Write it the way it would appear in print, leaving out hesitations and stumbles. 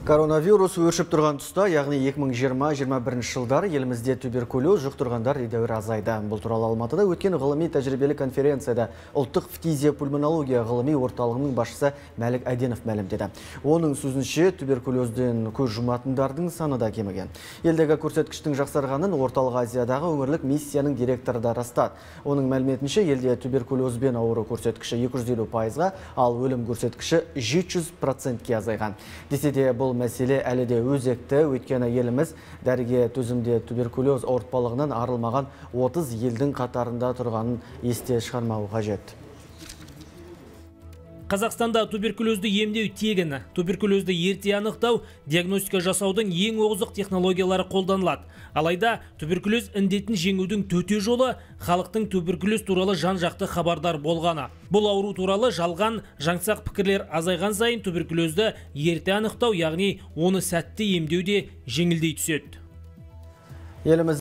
Коронавирус өршіп тұрған тұста, яғни 2020-21 жылдары елімізде туберкулез жұқтырғандар едәуір азайды. Бұл туралы Алматыда өткен ғылыми тәжірибелі конференцияда ұлттық фтизиопульмонология ғылыми орталығының басшысы Мәлік Әденов мәлімдеді. Оның сөзінше туберкулезден көз жұматындардың саны да кеміген. Елдегі көрсеткіштің жақсарғанын орталық Азиядағы өңірлік миссияның директоры да растады. Оның мәліметінше елде туберкулезбен ауыру көрсеткіші 250%-ға, ал өлім көрсеткіші 700%-ке азайған. Десе де бұл мәселе әлі де өзекті, өйткені еліміз дәріге төзімде туберкулез ауыртпалығынан арылмаған 30 елдің қатарында тұрғанын есте шығармау қажет. Қазақстанда туберкулезді емдеу тегін. Туберкулезді ерте анықтау, диагностика жасаудың ең озық технологиялары қолданылады. Алайда туберкулез індетін жеңудің төте жолы халықтың туберкулез туралы жан-жақты хабардар болғаны. Бұл ауру туралы жалған, жаңсақ пікірлер азайған сайын туберкулезді ерте анықтау, яғни оны сәтті емдеу де жеңілдей түседі.